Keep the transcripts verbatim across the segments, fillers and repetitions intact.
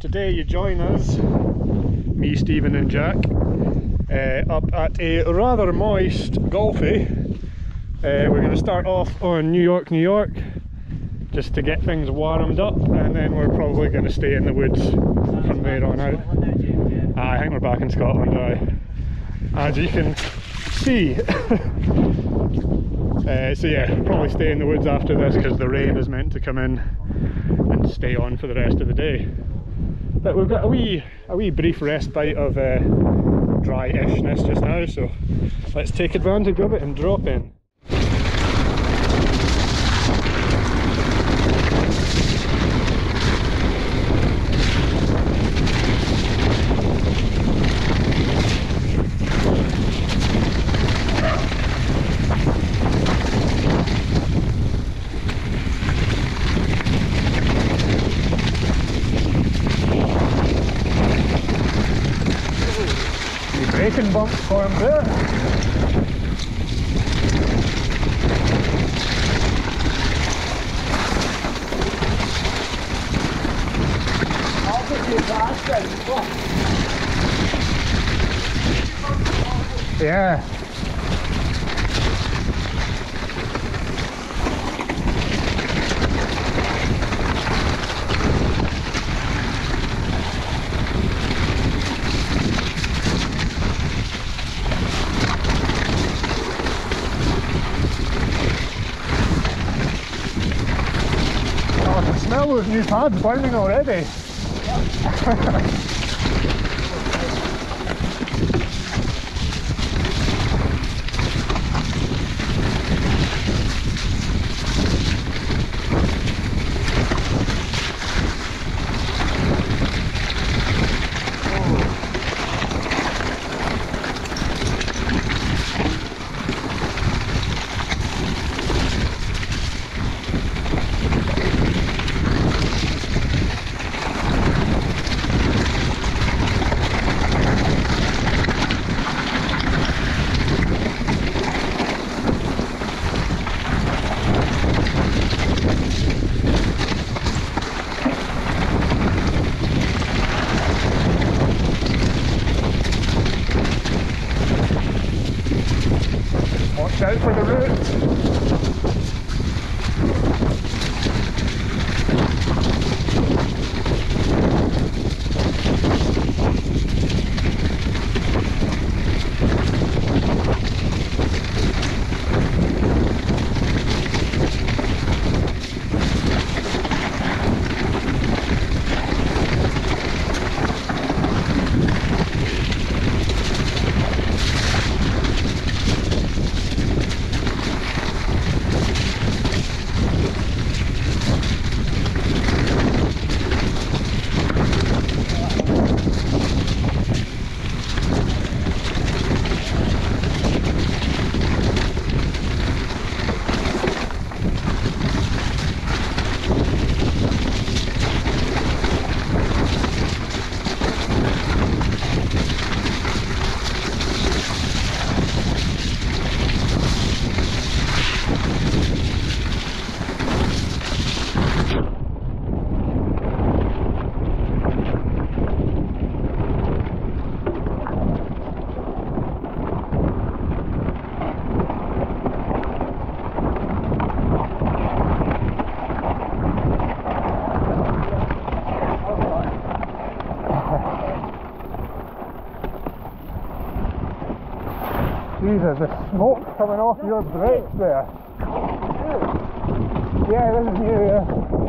Today you join us, me, Stephen and Jack, uh, up at a rather moist Golfie. Uh, we're going to start off on New York, New York, just to get things warmed up, and then we're probably going to stay in the woods from there on out. Uh, I think we're back in Scotland, aye. As you can see. uh, so yeah, probably stay in the woods after this because the rain is meant to come in and stay on for the rest of the day. But we've got a wee, a wee brief respite of uh, dry-ishness just now, so let's take advantage of it and drop in. Braking bump formed there. I'll put you fast then. Yeah. Smell those new pads burning already. Watch out for the roots. Jesus, the smoke coming off your brakes there. Yeah, this is new, yeah.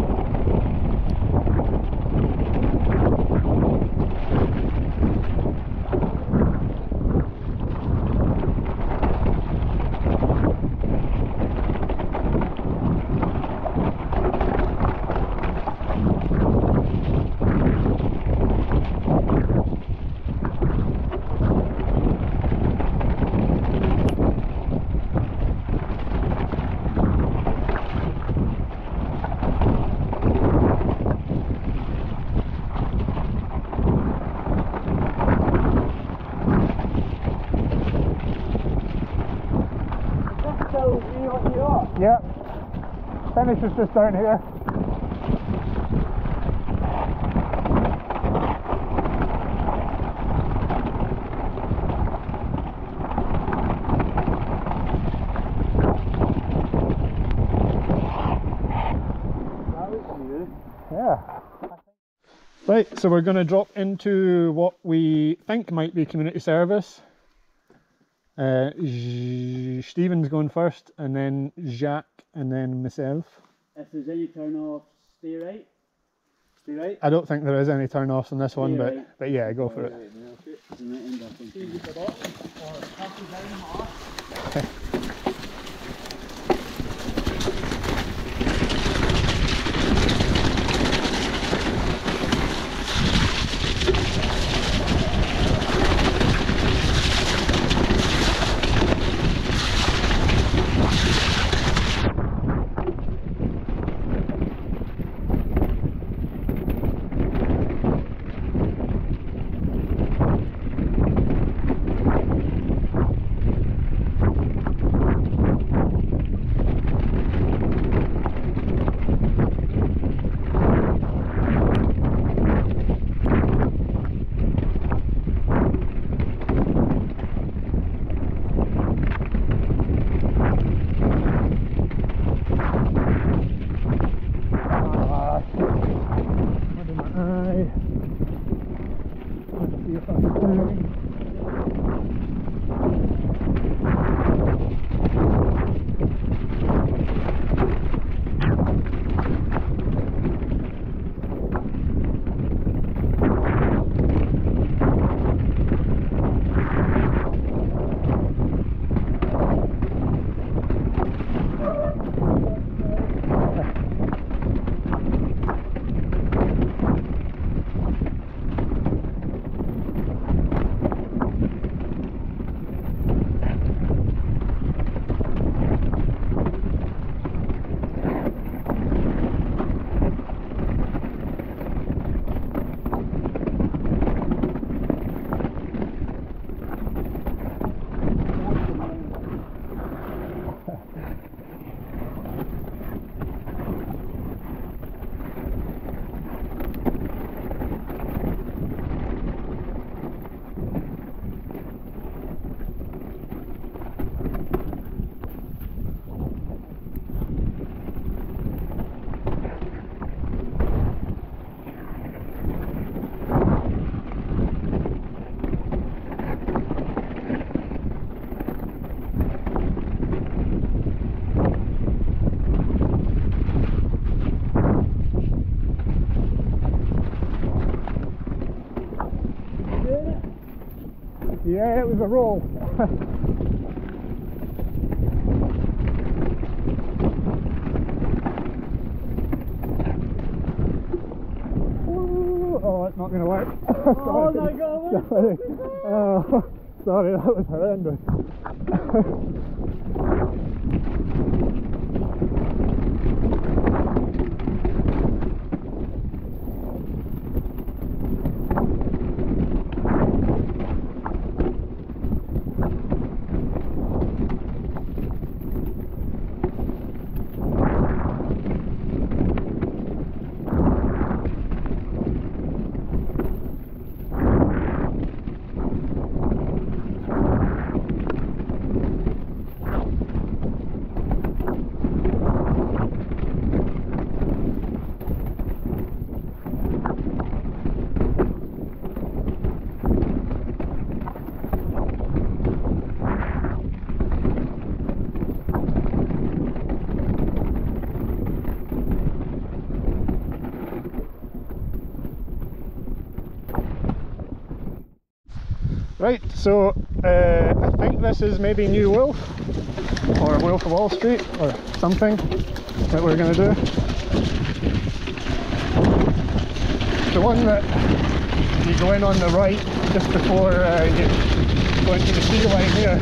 Yep. Finish is just down here. Yeah. Right, so we're going to drop into what we think might be community service. Uh, Stephen's going first, and then Jacques, and then myself. If there's any turn offs, stay right. Stay right. I don't think there is any turn offs on this one, but, right. but yeah, go for right, it. Right, okay. You might end up in Yeah, it was a roll. Oh, it's not going to work. Oh my god! Sorry. Oh, sorry, that was horrendous. Right, so uh, I think this is maybe New Wolf, or Wolf of Wall Street, or something that we're going to do. The one that you go in on the right just before uh, you go into the sea line here.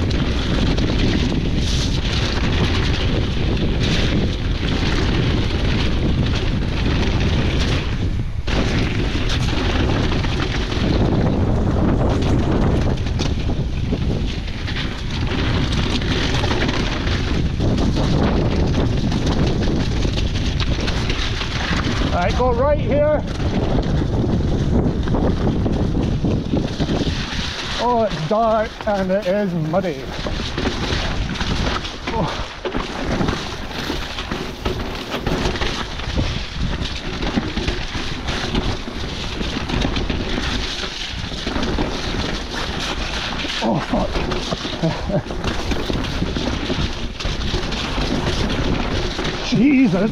Alright, go right here. Oh, it's dark and it is muddy. Oh. Jesus!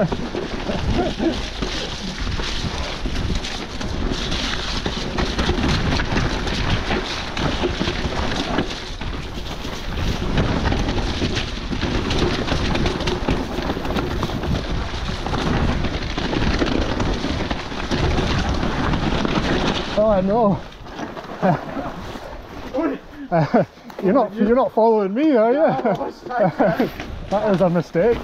Oh, I know. uh, you're not you're not following me, are you? That was a mistake.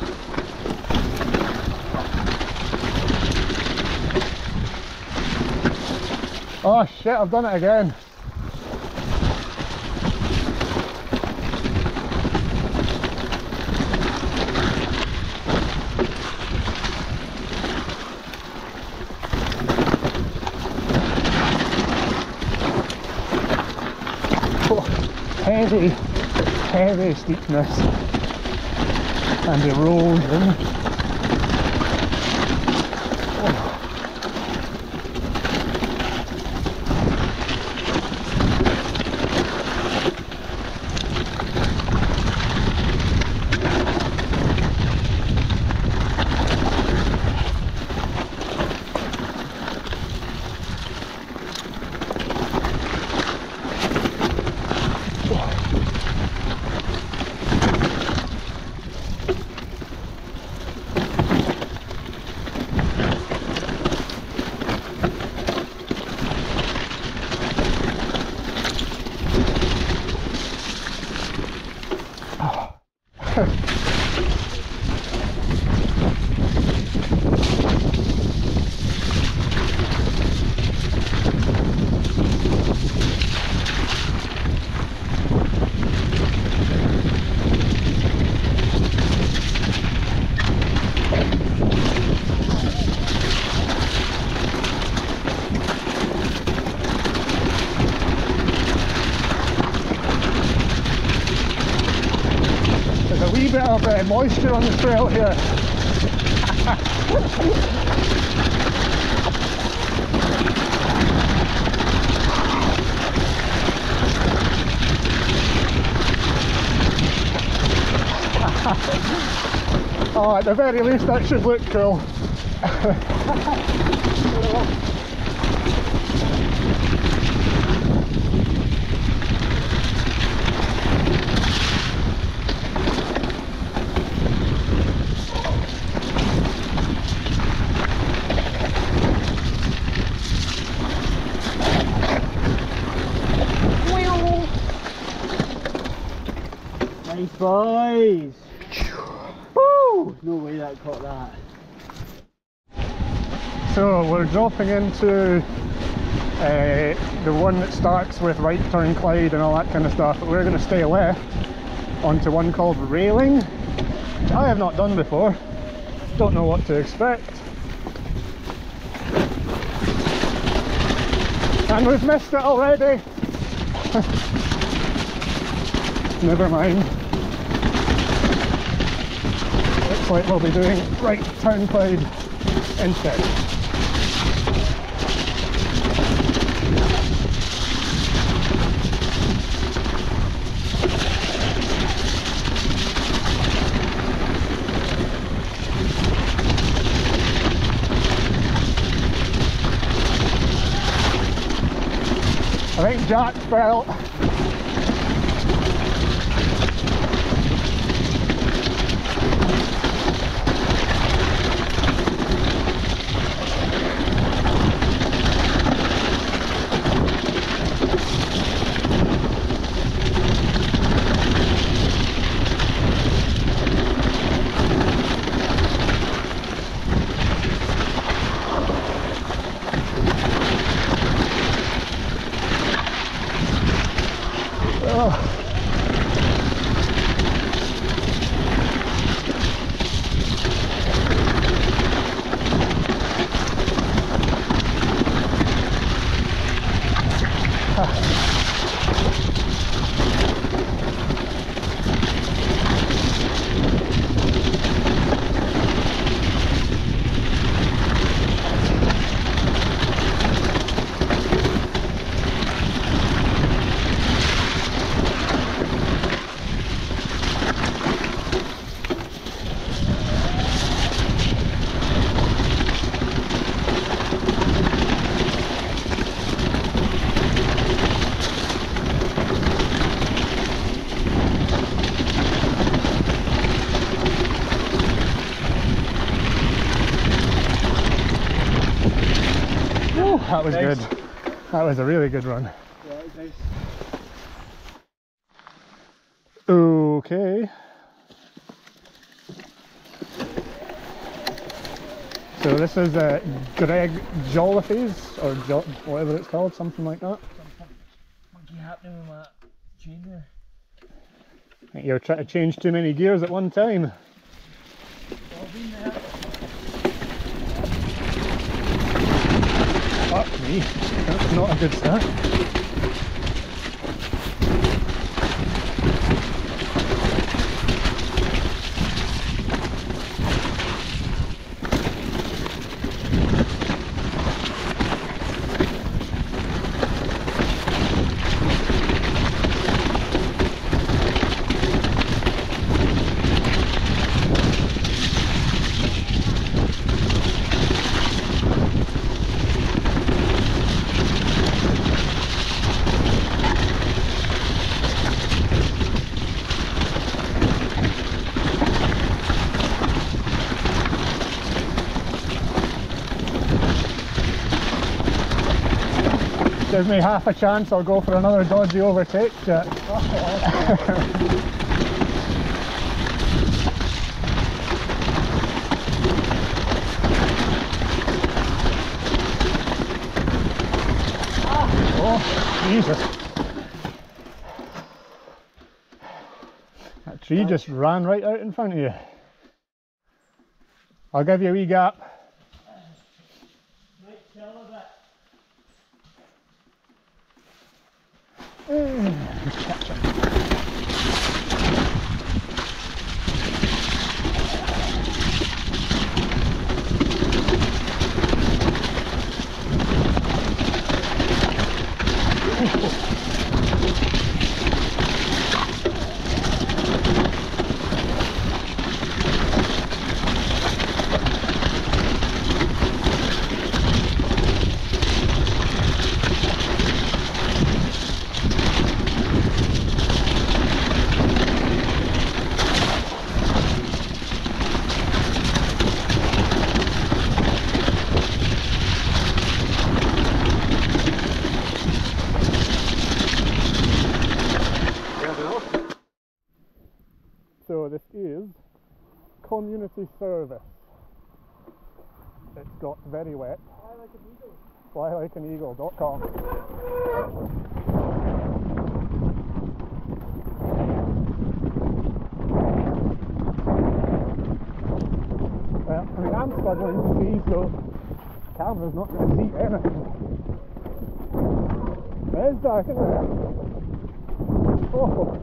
Oh shit, I've done it again. Heavy, heavy steepness and erosion. Oh. There's a wee bit of uh, moisture on the trail here. Oh, at the very least that should look cool. Nice boys! Woo! No way that caught that. So we're dropping into uh, the one that starts with right turn Clyde and all that kind of stuff, but we're going to stay left onto one called Railing, which I have not done before. Don't know what to expect. And we've missed it already! Never mind. Looks like we'll be doing right turn Clyde instead. I think Jack fell. that was Nice. good. That was a really good run. Yeah, it was nice. Okay. So this is uh, Greg Golfie's, or jo whatever it's called, something like that. What's happening with that chain there? I think you're trying to change too many gears at one time. Fuck me, that's not a good start. Give me half a chance, I'll go for another dodgy overtake. Jack. Oh, Jesus. That tree just ran right out in front of you. I'll give you a wee gap. So this is community service. It's got very wet. Fly like an eagle. fly like an eagle dot com. Well, I mean, I'm struggling to see, so the camera's not going to see anything. It is dark, isn't it? Oh.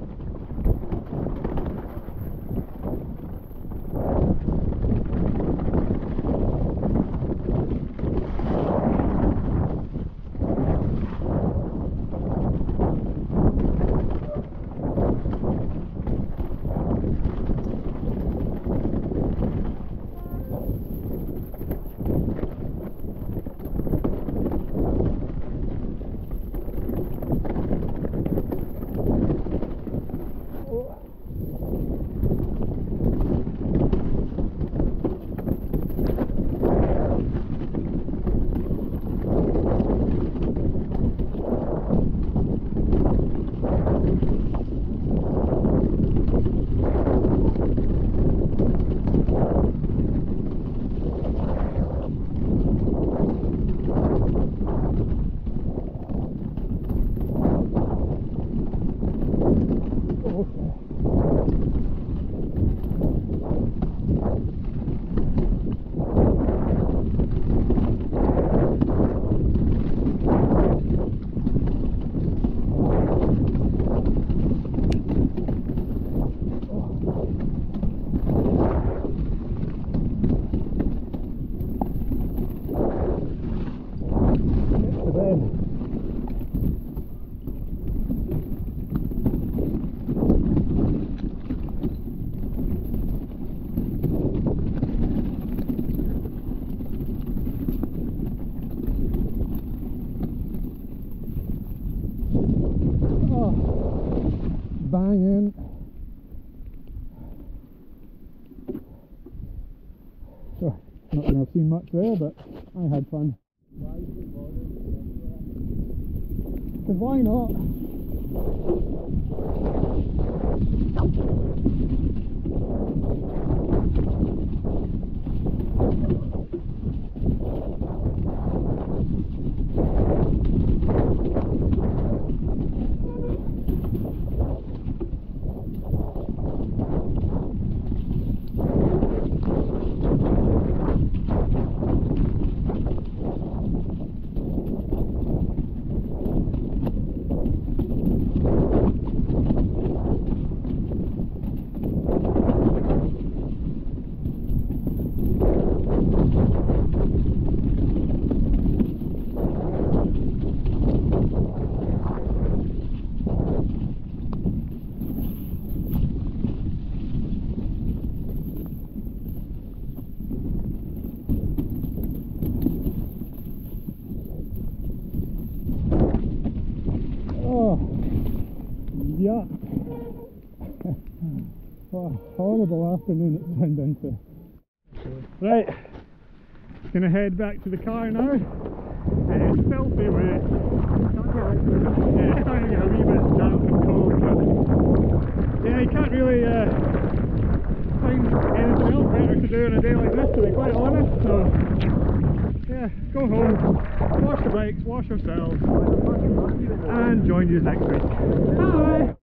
Banging. So, not going to have seen much there, but I had fun. Why is it bothering? Because why not? Yeah. What a horrible afternoon it's turned into. Right, gonna head back to the car now. It's filthy wet. Yeah, it's starting to get a wee bit damp and cold, but yeah, you can't really uh, find anything else better to do on a day like this, to be quite honest. So yeah, go home, wash the bikes, wash yourselves, and join you next week. Bye!